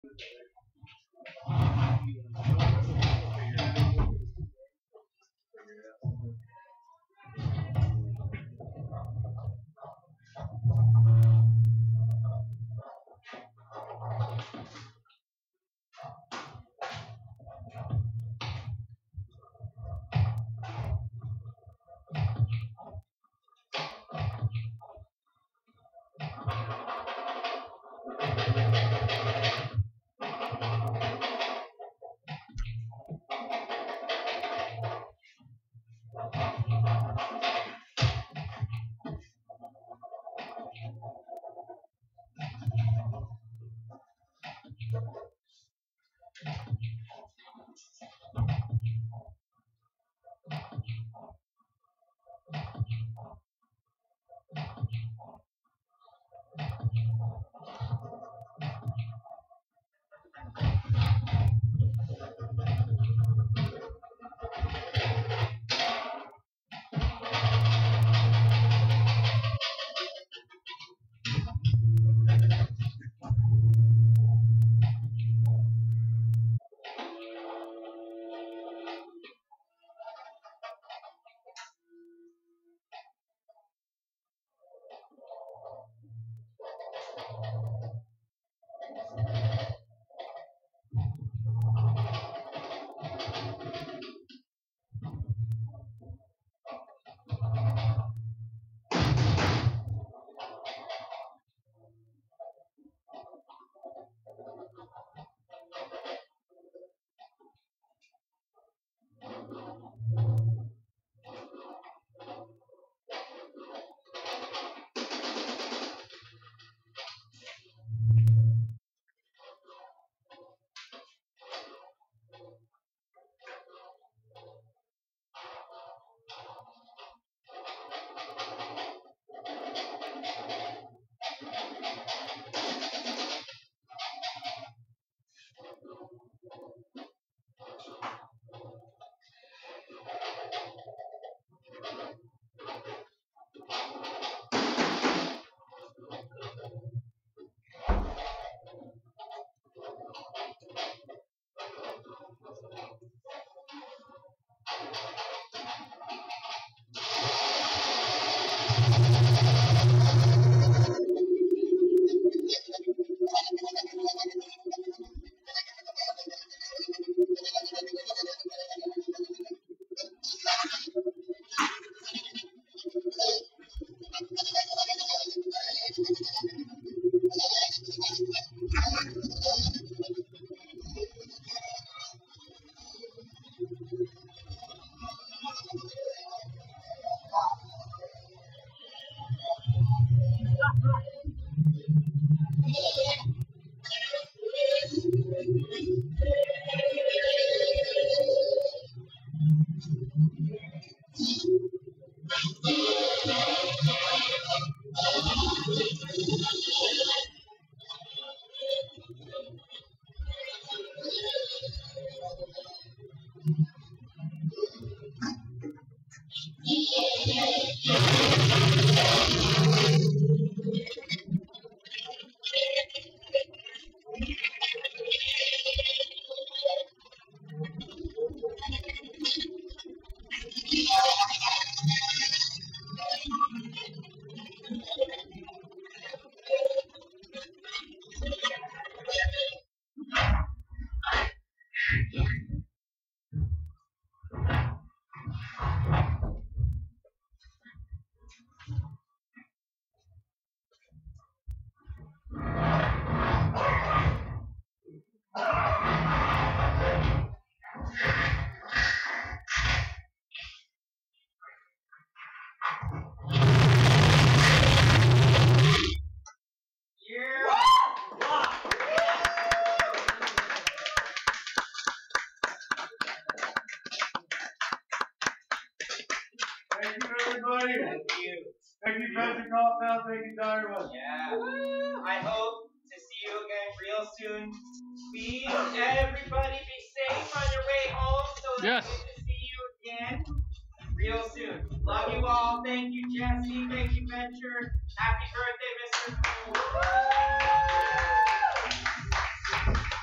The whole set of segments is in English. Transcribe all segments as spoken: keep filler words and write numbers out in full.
Thank you, everybody. Thank you. Thank you, Patrick Hoffman. Thank you, Darwin. Yeah. Woo. I hope to see you again real soon. Please, everybody, be safe on your way home so Yes. we get to see you again real soon. Love you all. Thank you, Jesse. Thank you, Venture. Happy birthday, Mister Cool.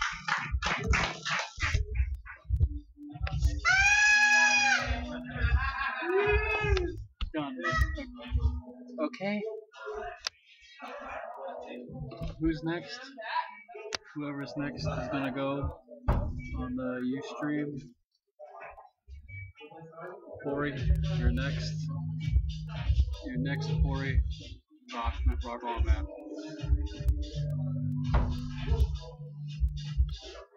Okay. Who's next? Whoever's next is gonna go on the Ustream. Corey, you're next. You're next, Corey. Rock, rock on, man.